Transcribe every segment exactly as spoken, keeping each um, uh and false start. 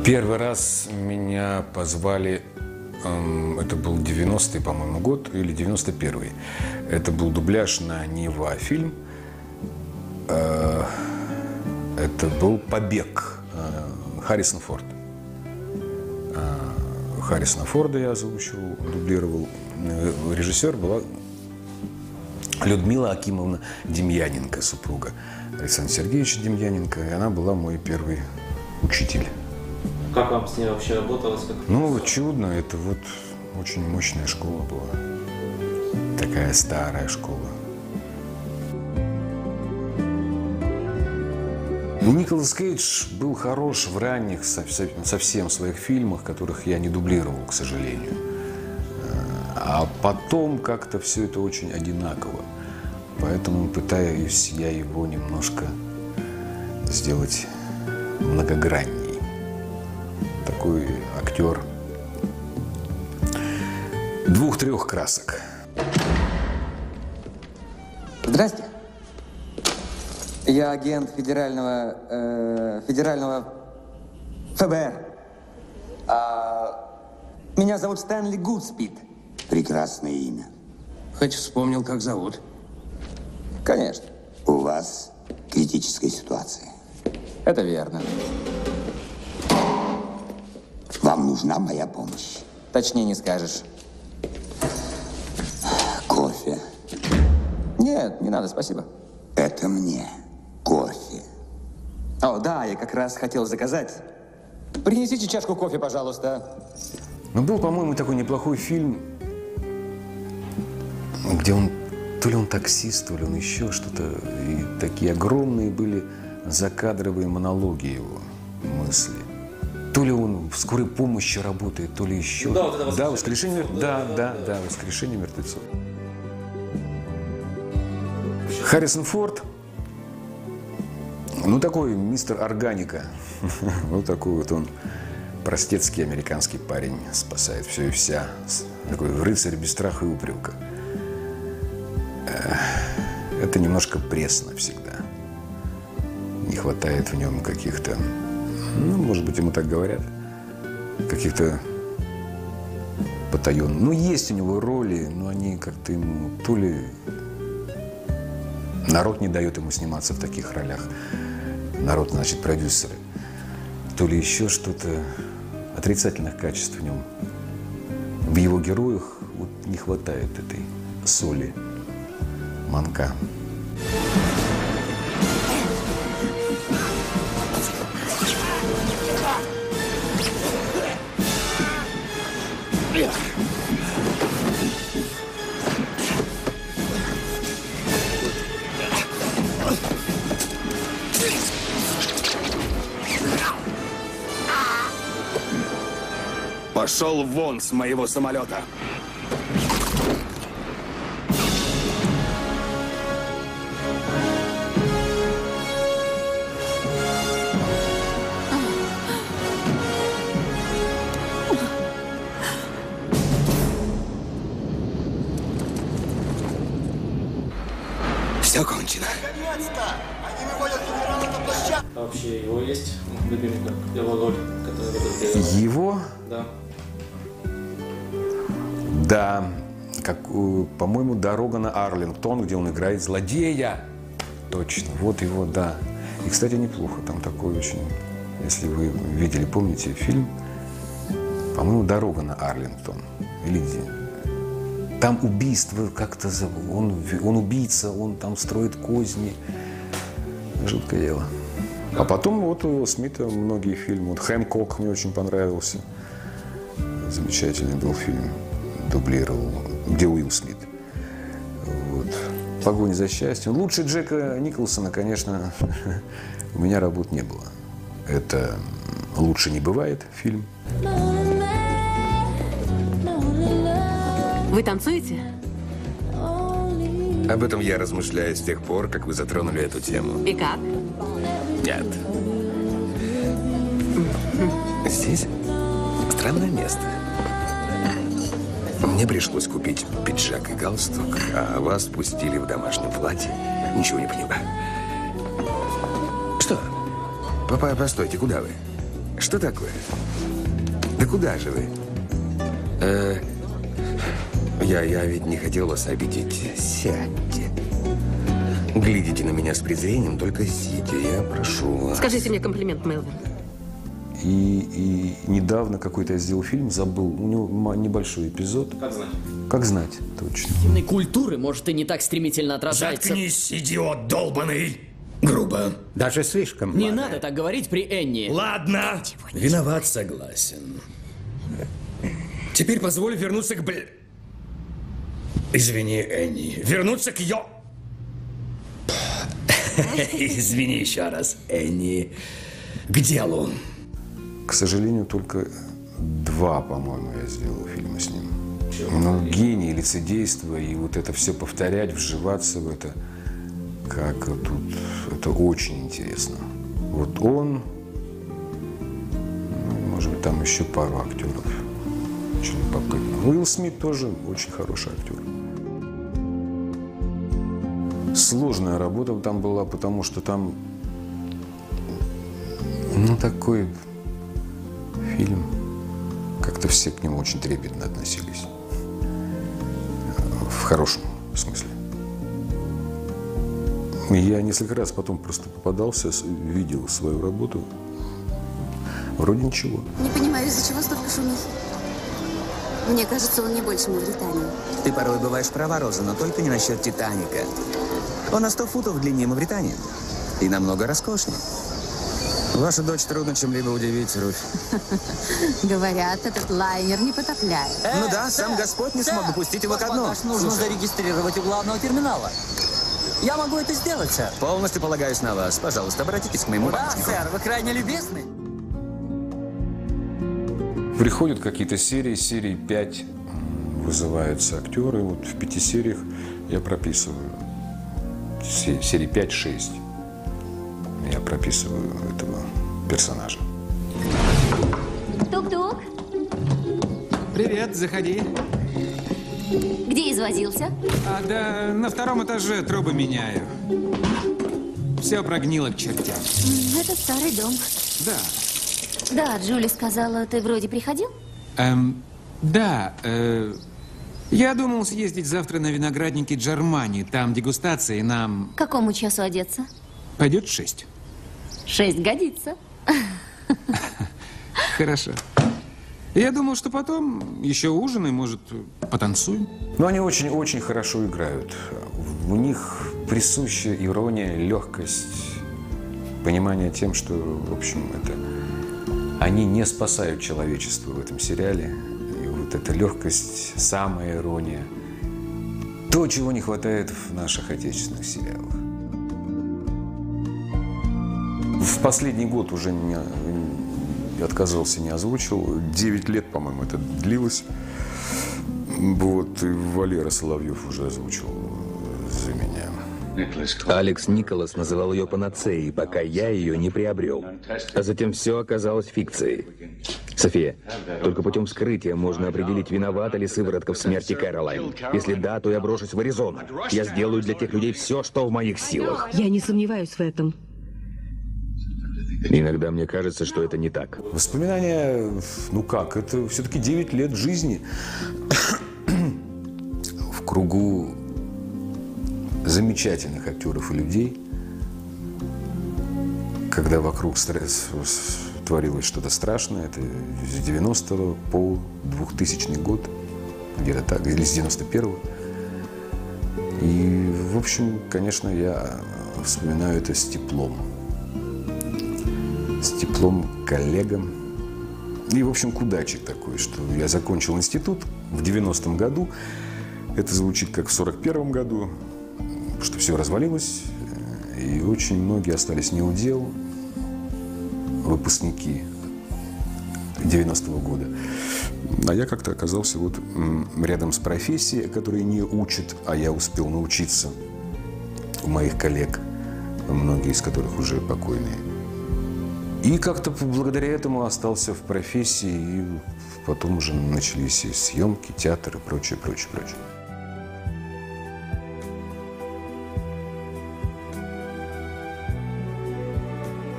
Первый раз меня позвали, эм, это был девяностый, по-моему, год, или девяносто первый. Это был дубляж на Нева фильм. Э, это был «Побег», э, Харрисон Форд. Э, Харрисона Форда я озвучивал, дублировал. Режиссер была Людмила Акимовна Демьяненко, супруга Александра Сергеевича Демьяненко. И она была мой первый учитель. Как вам с ней вообще работалось? Как... Ну, чудно. Это вот очень мощная школа была. Такая старая школа. Николас Кейдж был хорош в ранних совсем своих фильмах, которых я не дублировал, к сожалению. А потом как-то все это очень одинаково. Поэтому пытаюсь я его немножко сделать многогранней. Такой актер двух-трех красок. Здрасте. Я агент федерального, э, федерального ФБР. А, меня зовут Стэнли Гудспид. Прекрасное имя. Хоть вспомнил, как зовут. Конечно. У вас критическая ситуация. Это верно. Вам нужна моя помощь. Точнее не скажешь. Кофе. Нет, не надо, спасибо. Это мне. Кофе. О, да, я как раз хотел заказать. Принесите чашку кофе, пожалуйста. Ну, был, по-моему, такой неплохой фильм, где он, то ли он таксист, то ли он еще что-то. И такие огромные были закадровые монологи его, мысли. То ли он в скорой помощи работает, то ли еще. Да, вот это да, воскрешение мертвецов. Да, да, да, да, воскрешение мертвецов. Харрисон Форд, ну такой мистер Органика. Вот такой вот он простецкий американский парень, спасает все и вся. Такой рыцарь без страха и упрека. Это немножко пресно всегда. Не хватает в нем каких-то, ну, может быть, ему так говорят, каких-то потаенных. Ну, есть у него роли, но они как-то ему то ли народ не дает ему сниматься в таких ролях. Народ, значит, продюсеры. То ли еще что-то. Отрицательных качеств в нем. В его героях вот не хватает этой соли, манка. Пошел вон с моего самолета. Все кончено. А вообще его есть любимый, его роль, который Его? Да. Да, как, по-моему, «Дорога на Арлингтон», где он играет злодея. Точно, вот его, да. И, кстати, неплохо, там такой очень, если вы видели, помните фильм, по-моему, «Дорога на Арлингтон». Или где? Там убийство как-то, он, он убийца, он там строит козни. Жуткое дело. А потом вот у Смита многие фильмы. Вот «Хэнкок» мне очень понравился. Замечательный был фильм. Дублировал, где Уилл Смит. Вот. «Погоня за счастьем». Лучше Джека Николсона, конечно, у меня работ не было. Это «Лучше не бывает» фильм. Вы танцуете? Об этом я размышляю с тех пор, как вы затронули эту тему. И как? Нет. Здесь странное место. Мне пришлось купить пиджак и галстук, а вас пустили в домашнем платье. Ничего не понимаю. Что? Папа, постойте, куда вы? Что такое? Да куда же вы? Э, я, я ведь не хотел вас обидеть. Сядьте. Глядите на меня с презрением, только сидя. Я прошу вас. Скажите мне комплимент, Мелвин. И, и недавно какой-то я сделал фильм, забыл. У него ма- небольшой эпизод. Как знать? Как знать, точно. Культуры, может, и не так стремительно отражается. Заткнись, идиот долбаный! Грубо. Даже слишком Не много. надо так говорить при Энни. Ладно. Виноват, согласен. Теперь позволь вернуться к бл... Извини, Энни. Вернуться к ё... Извини еще раз, Энни. К делу. К сожалению, только два, по-моему, я сделал фильма с ним. Ну, гений, лицедейство, и вот это все повторять, вживаться в это, как тут, это очень интересно. Вот он, ну, может быть, там еще пару актеров. Очень любопытно. Уилл Смит тоже очень хороший актер. Сложная работа там была, потому что там, ну, такой фильм, как-то все к нему очень трепетно относились. В хорошем смысле. Я несколько раз потом просто попадался, видел свою работу. Вроде ничего. Не понимаю, из-за чего столько шумихи. Мне кажется, он не больше Мавритании. Ты порой бываешь права, Роза, но только не насчет Титаника. Он на сто футов длиннее Мавритании. И намного роскошнее. Вашу дочь трудно чем-либо удивить, Руфь. Говорят, этот лайнер не потопляет. Ну да, сам Господь не смог бы пустить его ко дну. Нужно зарегистрировать у главного терминала. Я могу это сделать, сэр. Полностью полагаюсь на вас. Пожалуйста, обратитесь к моему Да, помощнику. сэр, вы крайне любезны. Приходят какие-то серии, серии пять вызываются актеры. Вот в пяти сериях я прописываю. Се- Серии пять-шесть. Я прописываю этого персонажа. Тук-тук. Привет, заходи. Где извозился? А, да, на втором этаже трубы меняю. Все прогнило к чертям. Это старый дом. Да. Да, Джули сказала, ты вроде приходил? Эм, да, э, я думал съездить завтра на виноградники Джармани. Там дегустация, и нам К какому часу одеться? пойдет шесть. Шесть годится. Хорошо. Я думал, что потом еще ужин и, может, потанцуем. Но они очень-очень хорошо играют. У них присуща ирония, легкость, понимание тем, что, в общем, это они не спасают человечество в этом сериале. И вот эта легкость, самая ирония, то, чего не хватает в наших отечественных сериалах. В последний год уже не, отказался, не озвучил. Девять лет, по-моему, это длилось. Вот, и Валера Соловьев уже озвучил за меня. Алекс Николас называл ее панацеей, пока я ее не приобрел. А затем все оказалось фикцией. София, только путем вскрытия можно определить, виновата ли сыворотка в смерти Кэролайн. Если да, то я брошусь в Аризону. Я сделаю для тех людей все, что в моих силах. Я не сомневаюсь в этом. Иногда мне кажется, что это не так. Воспоминания, ну как, это все-таки девять лет жизни в кругу замечательных актеров и людей, когда вокруг стресс, творилось что-то страшное. Это с девяностого по двухтысячный год, где-то так, или с девяносто первого. И, в общем, конечно, я вспоминаю это с теплом. С теплом к коллегам. И, в общем, к удаче такой, что я закончил институт в девяностом году. Это звучит как в сорок первом году, что все развалилось, и очень многие остались не у дел, выпускники девяностого года. А я как-то оказался вот рядом с профессией, которой не учат, а я успел научиться у моих коллег, многие из которых уже покойные. И как-то благодаря этому остался в профессии, и потом уже начались и съемки, театр и прочее, прочее, прочее.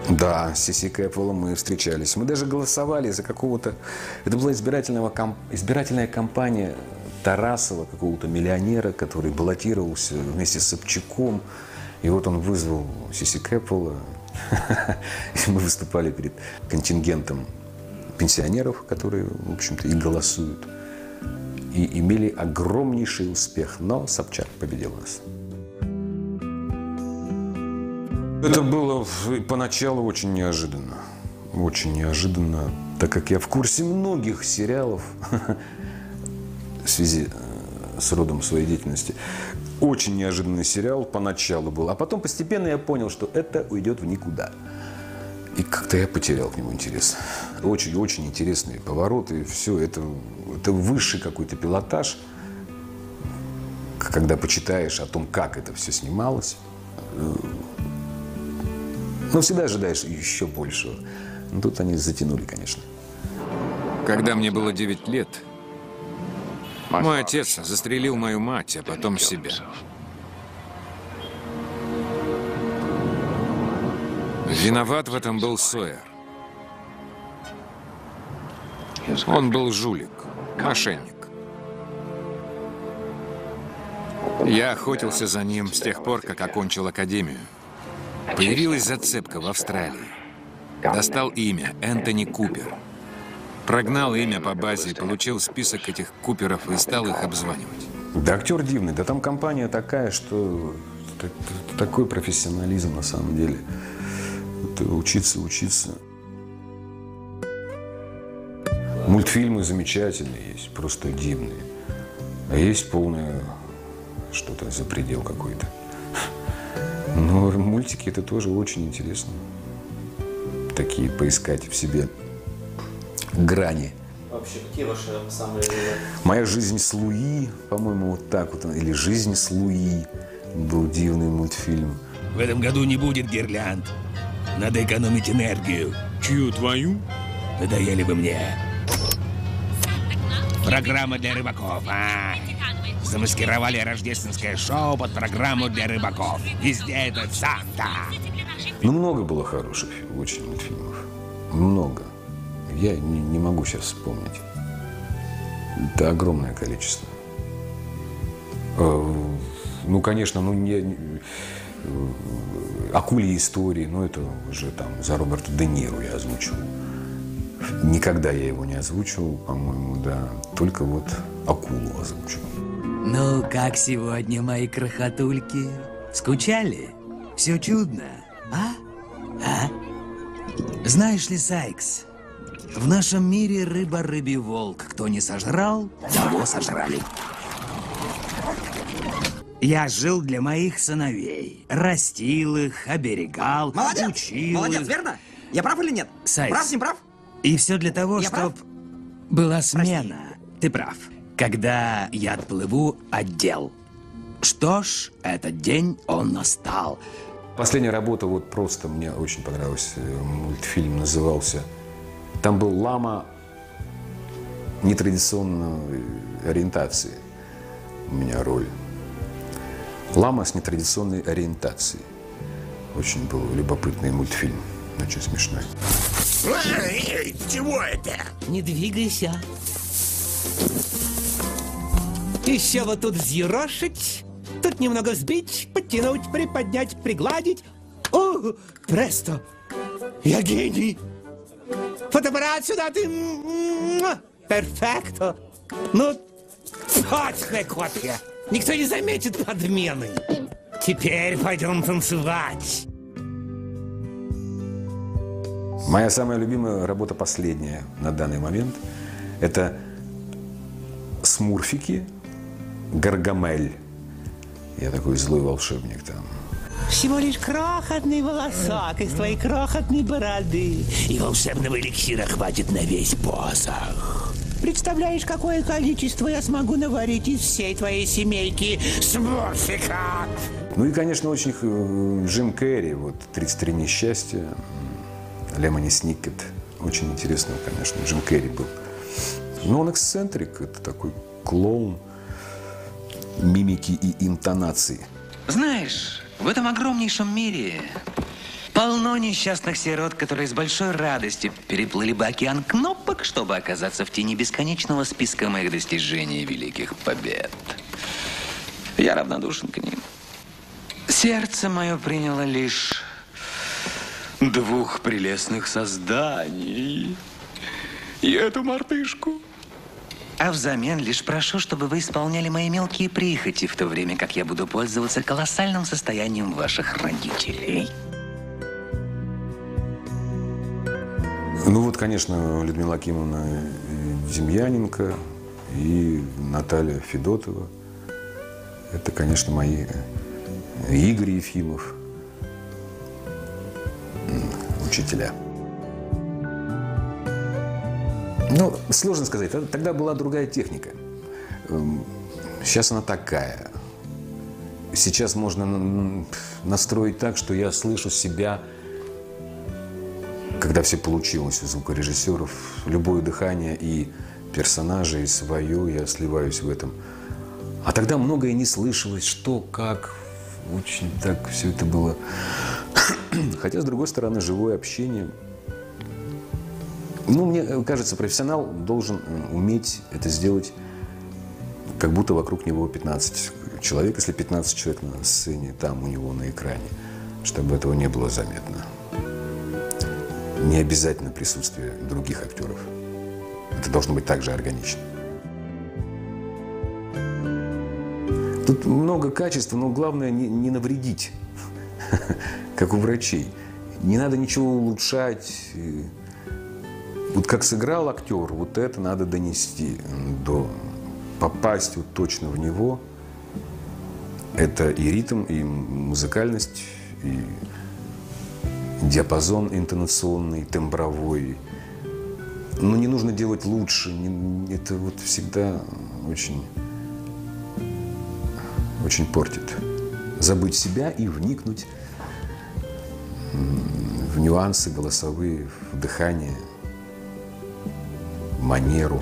Да, с Сиси Кэпвеллом мы встречались. Мы даже голосовали за какого-то... Это была избирательная, комп... избирательная кампания Тарасова, какого-то миллионера, который баллотировался вместе с Собчаком. И вот он вызвал Сиси Кэпвелла. И мы выступали перед контингентом пенсионеров, которые, в общем-то, и голосуют. И имели огромнейший успех. Но Собчак победил нас. Это было поначалу очень неожиданно. Очень неожиданно, так как я в курсе многих сериалов в связи с родом своей деятельности. Очень неожиданный сериал поначалу был. А потом постепенно я понял, что это уйдет в никуда. И как-то я потерял к нему интерес. Очень-очень интересные повороты. Все это, это высший какой-то пилотаж. Когда почитаешь о том, как это все снималось. Но всегда ожидаешь еще большего. Но тут они затянули, конечно. Когда мне было девять лет, мой отец застрелил мою мать, а потом себя. Виноват в этом был Сойер. Он был жулик, мошенник. Я охотился за ним с тех пор, как окончил академию. Появилась зацепка в Австралии. Достал имя Энтони Купер. Прогнал имя по базе, получил список этих Куперов и стал их обзванивать. Да актер дивный, да там компания такая, что такой профессионализм на самом деле. Это учиться, учиться. Мультфильмы замечательные есть, просто дивные. А есть полное что-то за предел какой-то. Но мультики это тоже очень интересно. Такие поискать в себе грани. Вообще, какие ваши самые... «Моя жизнь с Луи», по-моему, вот так вот. Или «Жизнь с Луи» был дивный мультфильм. В этом году не будет гирлянд. Надо экономить энергию. Чью твою? Надоели вы мне. Программа для рыбаков, а? Замаскировали рождественское шоу под программу для рыбаков. Везде этот Санта. Ну, много было хороших очень мультфильмов. Много. Я не, не могу сейчас вспомнить. Это огромное количество. Ну, конечно, ну, не... «Акульи истории», ну, это уже там за Роберта Де Ниро я озвучивал. Никогда я его не озвучивал, по-моему, да. Только вот «Акулу» озвучивал. Ну, как сегодня, мои крохотульки? Скучали? Все чудно, а? А? Знаешь ли, Сайкс, в нашем мире рыба, рыбий волк. Кто не сожрал, того сожрали. Я жил для моих сыновей. Растил их, оберегал, Молодец! учил Молодец, их. верно? Я прав или нет? Сайкс. Прав, не прав? И все для того, Я чтобы была смена. Ты прав. Когда я отплыву от дел. Что ж, этот день он настал. Последняя работа, вот просто мне очень понравился. Мультфильм назывался. Там был лама нетрадиционной ориентации. У меня роль. Лама с нетрадиционной ориентацией. Очень был любопытный мультфильм. Очень смешной. Эй, чего это? Не двигайся. Еще вот тут взъерошить, тут немного взбить, подтянуть, приподнять, пригладить. О, престо! Я гений! Фотоаппарат сюда, ты... Перфекто! Ну, точная копия! Никто не заметит подмены. Теперь пойдем танцевать. Моя самая любимая работа, последняя на данный момент, это «Смурфики», «Гаргамель». Я такой злой волшебник там. Всего лишь крохотный волосок из твоей крохотной бороды. И волшебного эликсира хватит на весь посох. Представляешь, какое количество я смогу наварить из всей твоей семейки смурфика? Ну и, конечно, очень э, Джим Керри, вот «тридцать три несчастья», Лемони Сникет. Очень интересно, конечно, Джим Керри был. Но он эксцентрик, это такой клоун мимики и интонации. Знаешь, в этом огромнейшем мире Полно несчастных сирот, которые с большой радостью переплыли бы океан кнопок, чтобы оказаться в тени бесконечного списка моих достижений и великих побед. Я равнодушен к ним. Сердце мое приняло лишь двух прелестных созданий. И эту мартышку. А взамен лишь прошу, чтобы вы исполняли мои мелкие прихоти, в то время как я буду пользоваться колоссальным состоянием ваших родителей. Ну вот, конечно, Людмила Акимовна Демьяненко и Наталья Федотова. Это, конечно, мои Игорь Ефимов, учителя. Ну, сложно сказать. Тогда была другая техника. Сейчас она такая. Сейчас можно настроить так, что я слышу себя, когда все получилось у звукорежиссеров, любое дыхание и персонажа, и свое, я сливаюсь в этом. А тогда многое не слышалось, что, как. Очень так все это было. Хотя, с другой стороны, живое общение. Ну, мне кажется, профессионал должен уметь это сделать, как будто вокруг него пятнадцать человек, если пятнадцать человек на сцене, там у него на экране, чтобы этого не было заметно. Не обязательно присутствие других актеров. Это должно быть также органично. Тут много качеств, но главное не, не навредить, как у врачей. Не надо ничего улучшать. Вот как сыграл актер, вот это надо донести, до, попасть вот точно в него. Это и ритм, и музыкальность, и диапазон интонационный, тембровой. Но не нужно делать лучше. Не, это вот всегда очень, очень портит. Забыть себя и вникнуть в нюансы голосовые, в дыхание, манеру.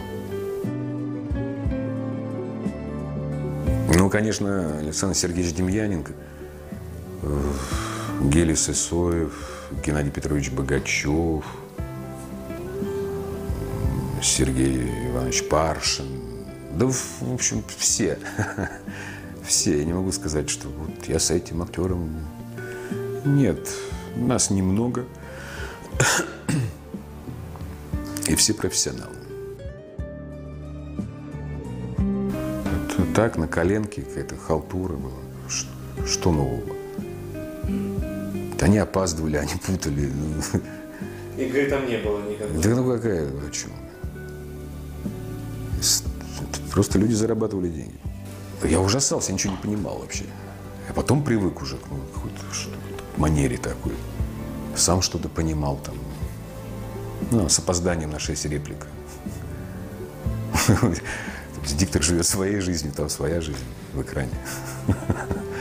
Ну, конечно, Александр Сергеевич Демьяненко, Гелий Сысоев, Геннадий Петрович Богачев, Сергей Иванович Паршин. Да, в общем, все. Все. Я не могу сказать, что вот я с этим актером. Нет, нас немного. И все профессионалы. Вот так, на коленке какая-то халтура была. Что, что нового? Они опаздывали, они путали. Игры там не было никакой. Да ну какая, о чем? Просто люди зарабатывали деньги. Я ужасался, я ничего не понимал вообще. А потом привык уже к, ну, к манере такой. Сам что-то понимал там. Ну, с опозданием на шесть реплик. Диктор живет своей жизнью, там своя жизнь в экране.